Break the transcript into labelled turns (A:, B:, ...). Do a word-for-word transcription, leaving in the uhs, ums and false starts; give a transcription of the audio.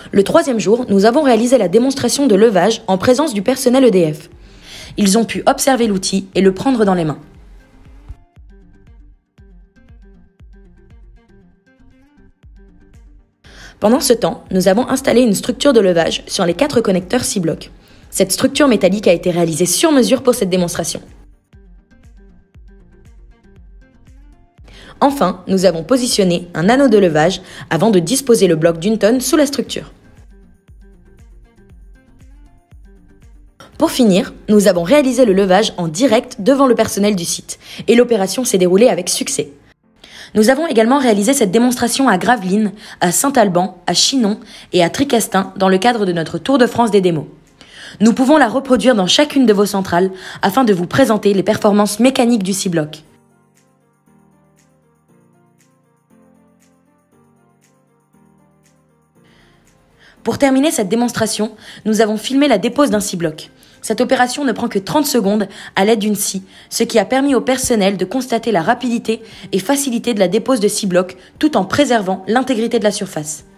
A: Le troisième jour, nous avons réalisé la démonstration de levage en présence du personnel E D F. Ils ont pu observer l'outil et le prendre dans les mains. Pendant ce temps, nous avons installé une structure de levage sur les quatre connecteurs six blocs. Cette structure métallique a été réalisée sur mesure pour cette démonstration. Enfin, nous avons positionné un anneau de levage avant de disposer le bloc d'une tonne sous la structure. Pour finir, nous avons réalisé le levage en direct devant le personnel du site et l'opération s'est déroulée avec succès. Nous avons également réalisé cette démonstration à Gravelines, à Saint-Alban, à Chinon et à Tricastin dans le cadre de notre Tour de France des démos. Nous pouvons la reproduire dans chacune de vos centrales afin de vous présenter les performances mécaniques du six blocs. Pour terminer cette démonstration, nous avons filmé la dépose d'un six blocs. Cette opération ne prend que trente secondes à l'aide d'une scie, ce qui a permis au personnel de constater la rapidité et facilité de la dépose de six blocs tout en préservant l'intégrité de la surface.